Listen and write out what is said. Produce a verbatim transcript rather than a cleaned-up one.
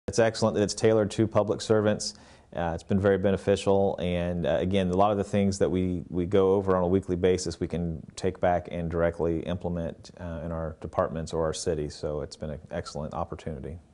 It's excellent that it's tailored to public servants. Uh, it's been very beneficial, and uh, again, a lot of the things that we, we go over on a weekly basis we can take back and directly implement uh, in our departments or our cities, so it's been an excellent opportunity.